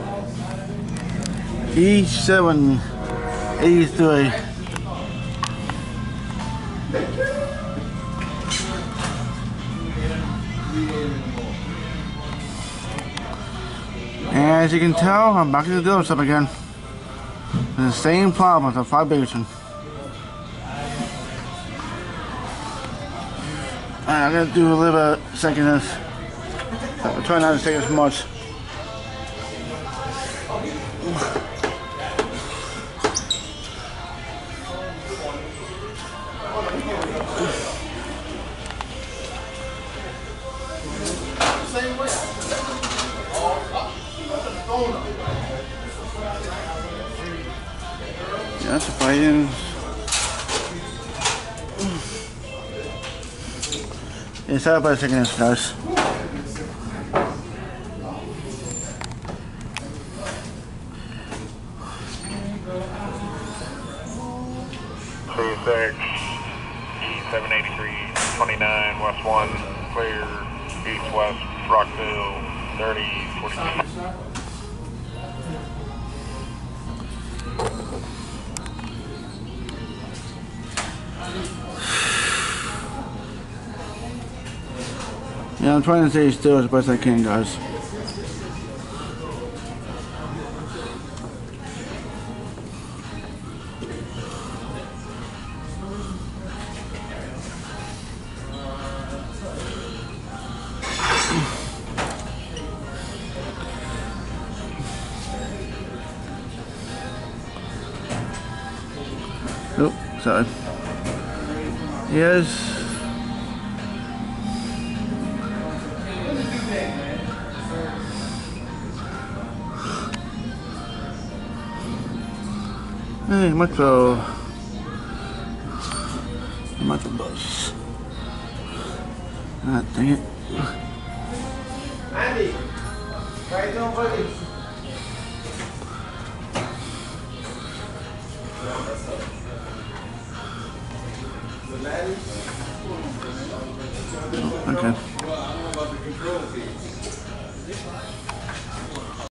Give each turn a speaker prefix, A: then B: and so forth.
A: E783. And as you can tell, I'm back at the dealership again. The same problem with the vibration. I'm gonna do a little bit of second this. I'll try not to take as much. Yeah, that's a fighting. Yeah, set up by taking this, guys.
B: CSX E783-29 West 1, clear east-west, Rockville, 30-42.
A: Yeah, I'm trying to stay still as best I can, guys. Oh, sorry. Yes. Hey, Metro. Metro bus. Ah, dang it.
C: Andy, how you doing, buddy?
A: Okay.
C: Well, I don't know about the control piece.